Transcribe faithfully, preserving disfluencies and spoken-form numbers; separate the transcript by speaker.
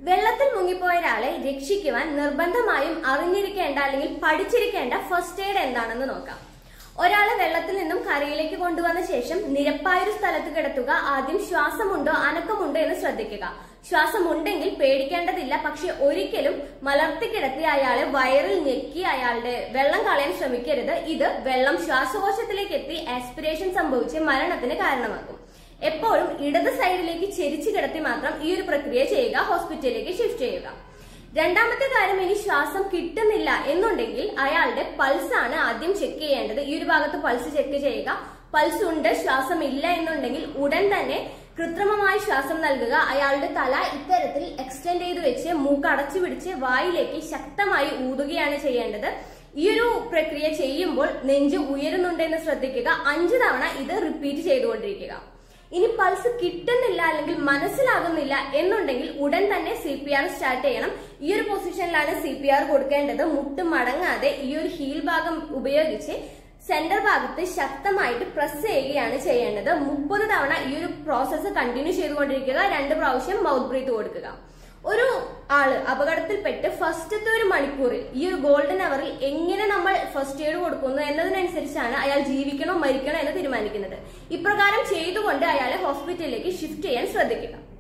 Speaker 1: വെള്ളത്തിൽ മുങ്ങിപ്പോയ ഒരാളെ രക്ഷിക്കുവാൻ നിർബന്ധമായും അറിഞ്ഞിരിക്കേണ്ട അല്ലെങ്കിൽ പഠിച്ചിരിക്കേണ്ട ഫസ്റ്റ് എയ്ഡ് എന്താണെന്ന് നോക്കാം. ഒരാളെ വെള്ളത്തിൽ നിന്നും കരയിലേക്ക് കൊണ്ടുവന്ന ശേഷം നിരപ്പായൊരു സ്ഥലത്ത് കിടത്തുക. ആദ്യം ശ്വാസമുണ്ടോ അനക്കമുണ്ടോ എന്ന് ശ്രദ്ധിക്കുക. ശ്വാസമുണ്ടെങ്കിൽ പേടിക്കേണ്ടതില്ല. പക്ഷെ ഒരിക്കലും മലർത്തി കിടത്തി അയാളെ വയറിൽ ഞെക്കി അയാളുടെ വെള്ളം കളയാൻ ശ്രമിക്കരുത്. ഇത് വെള്ളം ശ്വാസകോശത്തിലേക്ക് എത്തി ആസ്പിരേഷൻ സംഭവിച്ച് മരണത്തിന് കാരണമാകും. എപ്പോഴും ഇടത് സൈഡിലേക്ക് ചെരിച്ചു കിടത്തി മാത്രം ഈ ഒരു പ്രക്രിയ ചെയ്യുക. ഹോസ്പിറ്റലിലേക്ക് ഷിഫ്റ്റ് ചെയ്യുക. രണ്ടാമത്തെ കാര്യം, ഇനി ശ്വാസം കിട്ടുന്നില്ല എന്നുണ്ടെങ്കിൽ അയാളുടെ പൾസ് ആണ് ആദ്യം ചെക്ക് ചെയ്യേണ്ടത്. ഈ ഒരു ഭാഗത്ത് പൾസ് ചെക്ക് ചെയ്യുക. പൾസ് ഉണ്ട്, ശ്വാസം ഇല്ല എന്നുണ്ടെങ്കിൽ ഉടൻ തന്നെ കൃത്രിമമായി ശ്വാസം നൽകുക. അയാളുടെ തല ഇത്തരത്തിൽ എക്സ്റ്റെൻഡ് ചെയ്ത് വെച്ച് മൂക്ക് അടച്ചു പിടിച്ച് വായിലേക്ക് ശക്തമായി ഊതുകയാണ് ചെയ്യേണ്ടത്. ഈ ഒരു പ്രക്രിയ ചെയ്യുമ്പോൾ നെഞ്ച് ഉയരുന്നുണ്ടെന്ന് ശ്രദ്ധിക്കുക. അഞ്ചു തവണ ഇത് റിപ്പീറ്റ് ചെയ്തുകൊണ്ടിരിക്കുക. ഇനി പൾസ് കിട്ടുന്നില്ല അല്ലെങ്കിൽ മനസ്സിലാകുന്നില്ല എന്നുണ്ടെങ്കിൽ ഉടൻ തന്നെ സി പി ആർ സ്റ്റാർട്ട് ചെയ്യണം. ഈ ഒരു പൊസിഷനിലാണ് സി പി ആർ കൊടുക്കേണ്ടത്. മുട്ട് മടങ്ങാതെ ഈ ഒരു ഹീൽ ഭാഗം ഉപയോഗിച്ച് സെന്റർ ഭാഗത്ത് ശക്തമായിട്ട് പ്രസ് ചെയ്യുകയാണ് ചെയ്യേണ്ടത്. മുപ്പത് തവണ ഈ ഒരു പ്രോസസ്സ് കണ്ടിന്യൂ ചെയ്തുകൊണ്ടിരിക്കുക. രണ്ട് പ്രാവശ്യം മൗത്ത് ബ്രീത്ത് കൊടുക്കുക. ഒരു ആള് അപകടത്തിൽപ്പെട്ട് ഫസ്റ്റത്തെ ഒരു മണിക്കൂറിൽ ഈ ഒരു ഗോൾഡൻ അവറിൽ എങ്ങനെ നമ്മൾ ഫസ്റ്റ് എയ്ഡ് കൊടുക്കുന്നു എന്നതിനനുസരിച്ചാണ് അയാൾ ജീവിക്കണോ മരിക്കണോ എന്ന് തീരുമാനിക്കുന്നത്. ഇപ്രകാരം ചെയ്തുകൊണ്ട് അയാളെ ഹോസ്പിറ്റലിലേക്ക് ഷിഫ്റ്റ് ചെയ്യാൻ ശ്രദ്ധിക്കുക.